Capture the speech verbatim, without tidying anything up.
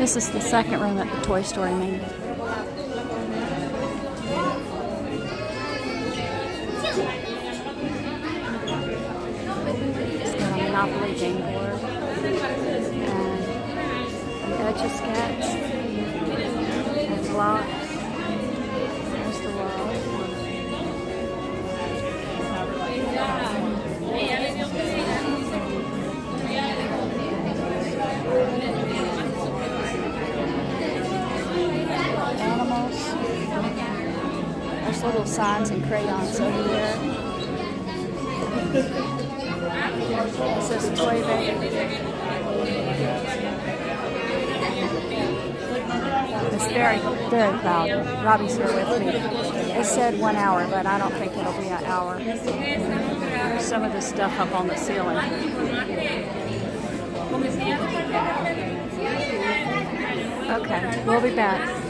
This is the second room at the Toy Story Mania. It's got a Monopoly game board and an Etch-a-Sketch and blocks. There's the wall. Animals. There's little signs and crayons over there. It says Toy Baby. It's very, very loud. Robbie's here with me. It said one hour, but I don't think it'll be an hour. There's some of the stuff up on the ceiling. Okay, we'll be back.